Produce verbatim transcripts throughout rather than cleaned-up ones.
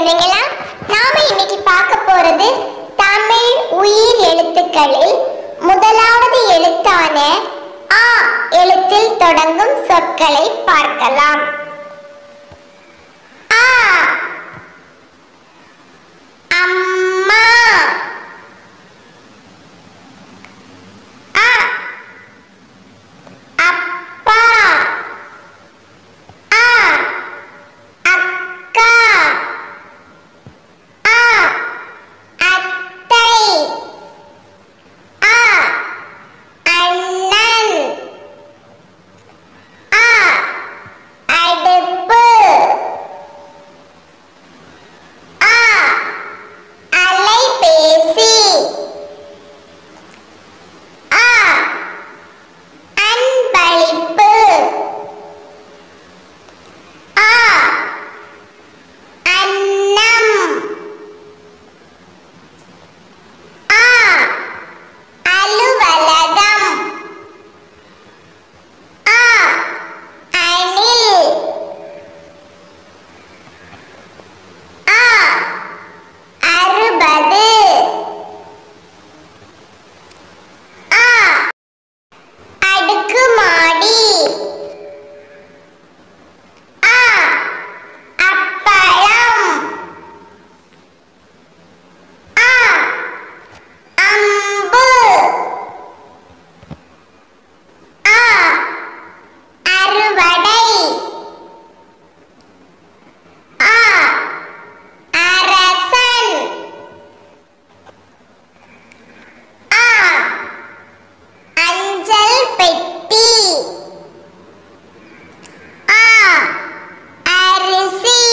குழந்தைகளா, நாம இன்னைக்கு பார்க்க போறது தமிழ் உயிர் எழுத்துக்களில் முதலாவது எழுத்தான ஆ எழுத்தில் தொடங்கும் சொற்களை பார்க்கலாம். ஆ, அம்மா. அ, அப்பா. ஆ, அக்கா. ஆ, அத்தை. ஆ, அண்ணன். ஆ, அடுப்பு. ஆ, அலைபேசி. ஆ, அன்பளிப்பு. ஆ, அன்னம். ஆ, அலுவலகம். ஆ, அணில். ஆ, அறுபது. ஆ, அடுக்குமாடி. ஆ, அப்பளம். ஆ, அம்பு. ஆ, அறுவடை. ஆ, அரசன். ஆ, அஞ்சல் பெட்டி. ஆ, அரிசி.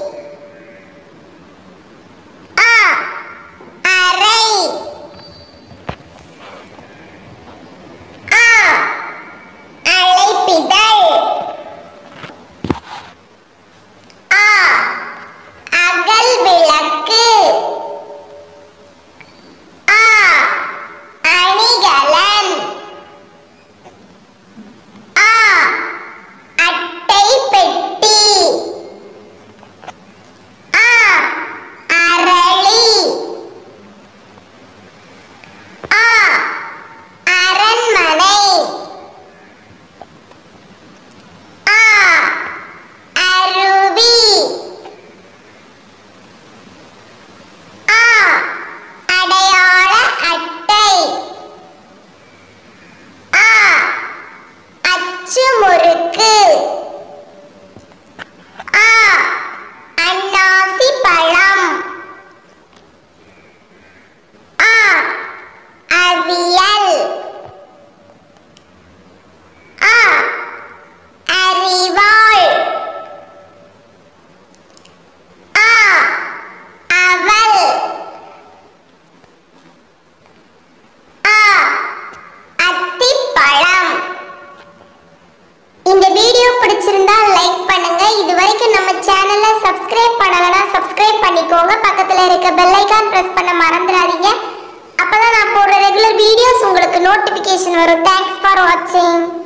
ஆ, அறை. ஆ, அழைப்பிதழ். ஆ, அகல் விளக்கு. ஆ, அணிகலன். ஆ, அட்டை பெட்டி. ஆ, அரளி. ஆ, அரண்மனை. ஆ, அருவி. ஆ, அடையாள அட்டை. ஆ, அச்சு முறுக்கு. ஆ, அன்னாசி பழம். ஆ, அவியல். ஆ, அரிவாள். ஆ, அவல். ஆ, அத்திப்பழம். இந்த வீடியோ பிடிச்சிருந்தா லைக் பண்ணுங்க. இது வரைக்கும் நம்ம சேனலை சப்ஸ்கிரைப் பண்ணலனா சப்ஸ்கிரைப் பண்ணிக்கோங்க. பக்கத்துல இருக்க பெல் ஐகான் பிரஸ் பண்ண மறந்துடாதீங்க. அப்பதான் நான் போடுற ரெகுலர் வீடியோஸ் உங்களுக்கு நோட்டிபிகேஷன் வரும். தேங்க்ஸ் ஃபார் வாட்சிங்.